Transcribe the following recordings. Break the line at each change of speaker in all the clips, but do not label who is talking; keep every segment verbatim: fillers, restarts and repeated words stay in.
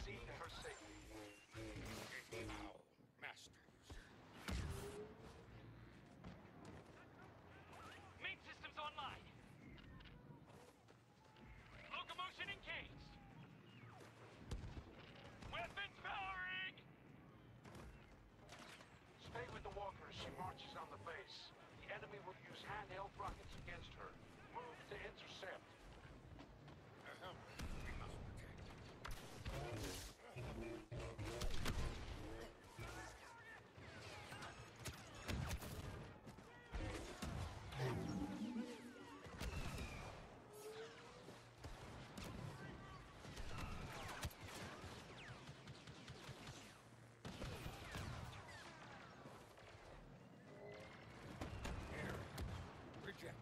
see to her safety.
Now, masters.
Main systems online. Locomotion engaged. Weapons powering!
Stay with the walker as she marches on the base. The enemy will use handheld rockets against her. Move to intercept.
Ahem. We must protect. Reject.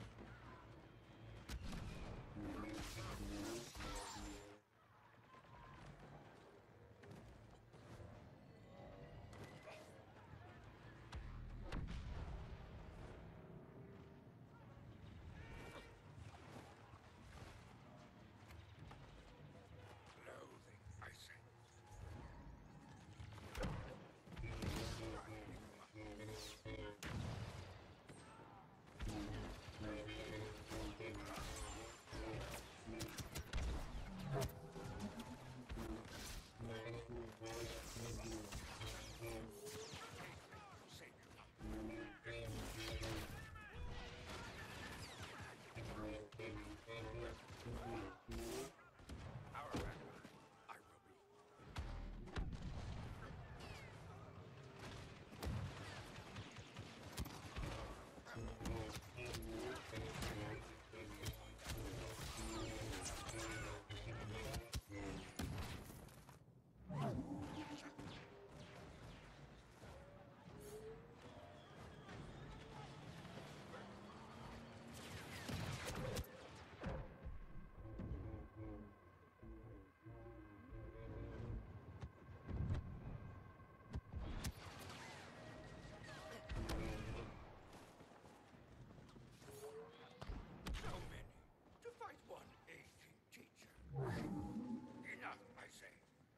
Loathing, I say. Our ally, I will be. So many to fight one aging teacher. Enough, I say.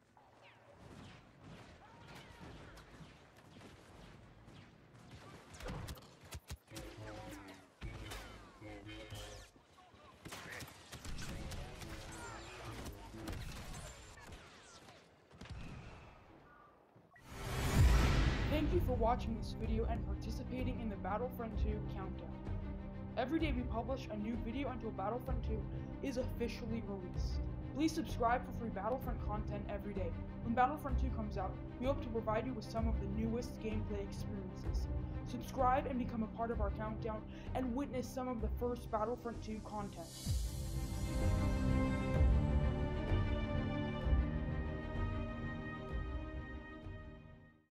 Thank you for watching this video and participating in the Battlefront two countdown. Every day we publish a new video until Battlefront two is officially released. Please subscribe for free Battlefront content every day. When Battlefront two comes out, we hope to provide you with some of the newest gameplay experiences. Subscribe and become a part of our countdown and witness some of the first Battlefront two content.